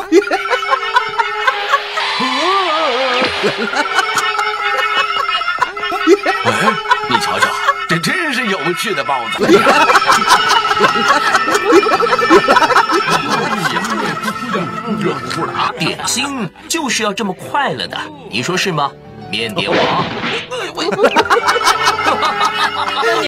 你瞧瞧，这真是有趣的包子。热乎乎的啊！点心就是要这么快乐的，你说是吗？面点王。